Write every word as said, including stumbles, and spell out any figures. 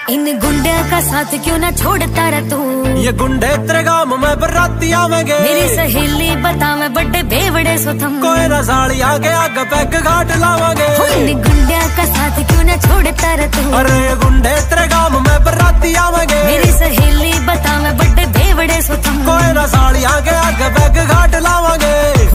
इन गुंडे का साथ क्यों ना छोड़ता रह तू। ये गुंडे तेरे गांव में बराती आवेंगे। मेरी सहेली बता मैं बड़े बेवड़े सुथम। कोई ना साड़ी आगे आगे पैक घाट लावांगे। इन गुंडे का साथ क्यों ना छोड़ता रह तू। अरे ये गुंडे तेरे गांव में